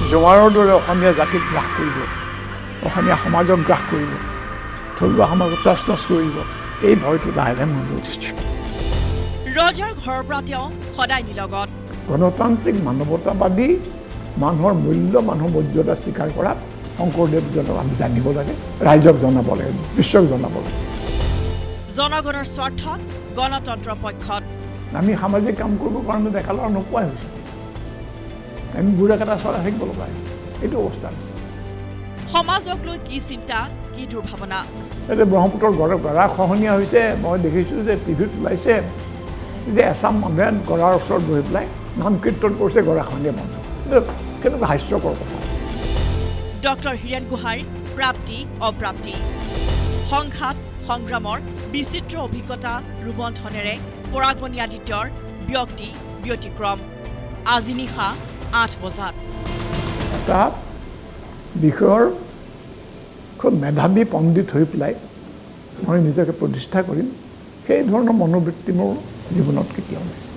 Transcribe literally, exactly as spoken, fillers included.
জোৱাৰৰ দৰে অসমীয়া জাতিক গ্ৰাস কৰিব, অসমীয়া সমাজক গ্ৰাস কৰিব, থলুৱা সমাজক টচ টচ কৰিব, এই ভয়টো লাহে লাহে মন কৰিছে। ৰজাৰ ঘৰৰ পৰা তেওঁ সদায় নিলগত। গণতান্ত্ৰিক মানৱতাবাদী মানুহৰ মূল্য মানুহ মৰ্যাদা স্বীকাৰ কৰা শংকৰদেৱজনক আমি জানিব লাগে, ৰাইজক জনাব লাগে, বিশ্বক জনাব লাগে। জনগণৰ স্বাৰ্থত গণতন্ত্ৰৰ পক্ষত আমি সামাজিক কাম কৰিবৰ কাৰণে দেখা ল'ৰা নোপোৱাই হৈছোঁ। আমি বুঢ়া কেইটা চলাই থাকিব লগা এইটো অৱস্থা হৈছে। সমাজক লৈ কি চিন্তা, কি দুৰ্ভাৱনা। এতিয়া ব্ৰহ্মপুত্ৰৰ গড় গৰা খহনীয়া হৈছে, মই দেখিছোঁ যে টিভিত ওলাইছে যে এছাম মানুহে গড়াৰ ওচৰত বহি পেলাই নাম কীৰ্তন কৰিছে গৰাখহনীয়া বন্ধ। কেনেকুৱা হাস্যকৰ কথা। ডক্টৰ হীৰেণ গোহাঁইৰ প্ৰাপ্তি অপ্ৰাপ্তি, সংঘাত সংগ্ৰামৰ বিচিত্ৰ অভিজ্ঞতা ৰুবন্ধনেৰে পৰাগমণি আদিত্যৰ ব্যক্তি ব্যতিক্ৰম। আজি নিশা আঠ বজাত এটা বিষয়ৰ খুব মেধাৱী পণ্ডিত হৈ পেলাই মই নিজকে প্ৰতিষ্ঠা কৰিম, সেই ধৰণৰ মনোবৃত্তি মোৰ জীৱনত কেতিয়াও নাই।